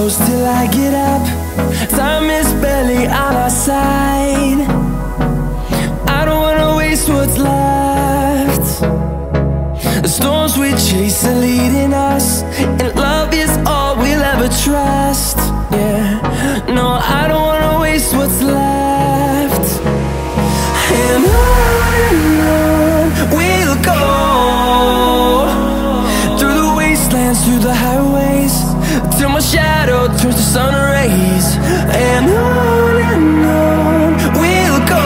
close till I get up. Time is barely on our side. I don't wanna waste what's left. The storms we chase are leading us, and love is all we'll ever trust. Yeah, no, I don't wanna waste what's left. And on we'll go, through the wastelands, through the highways, till my shadow turns to sun rays. And on we'll go,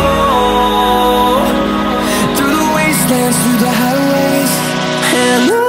through the wastelands, through the highways, and on we'll go.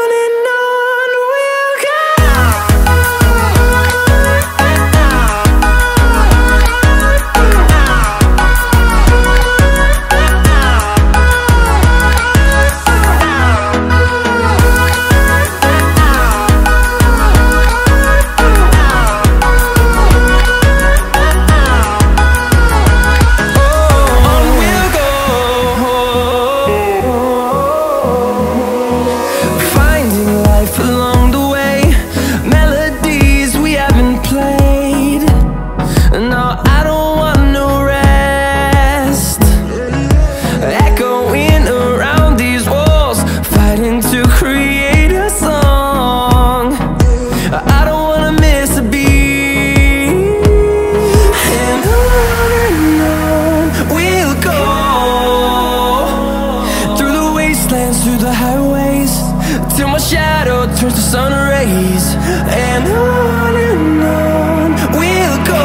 Through the highways, till my shadow turns to sun rays. And on we'll go,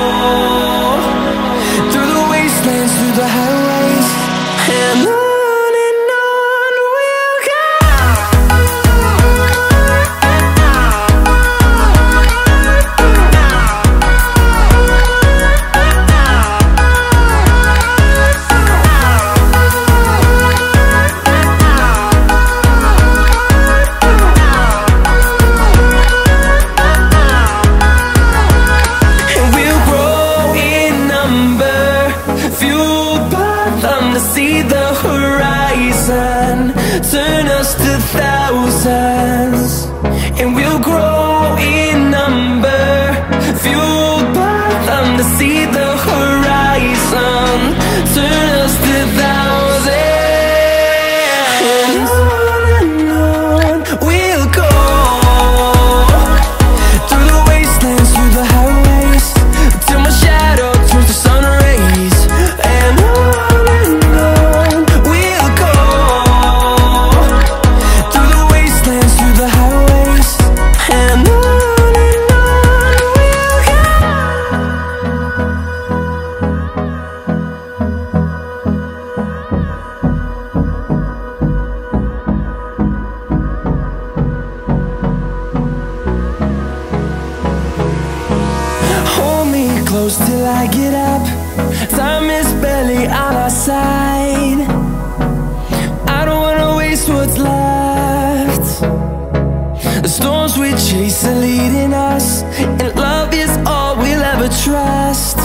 through the wastelands, through the highways, and on we'll go. See the horizon turn us to thousands, and we'll grow in number, fueled by them. To see the horizon turn us to thousands, and on we'll go, through the wastelands, through the highways, till my shadow turns to sun rays. And close till I get up. Time is barely on our side. I don't wanna waste what's left. The storms we chase are leading us, and love is all we'll ever trust.